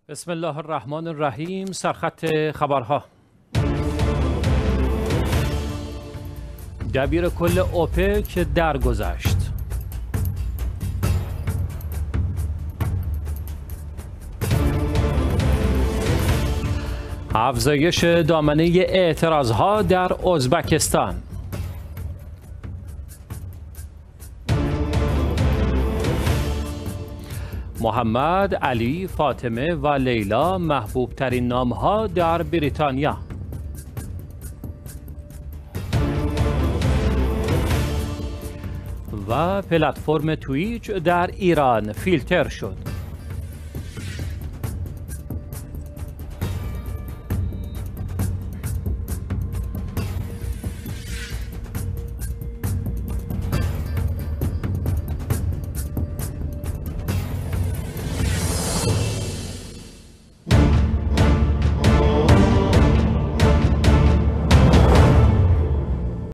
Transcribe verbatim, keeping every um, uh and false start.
بسم الله الرحمن الرحیم. سرخط خبرها. دبیر کل اوپک درگذشت. افزایش دامنه اعتراضها در ازبکستان. محمد، علی، فاطمه و لیلا محبوب ترین نامها در بریتانیا. و پلتفرم تویچ در ایران فیلتر شد.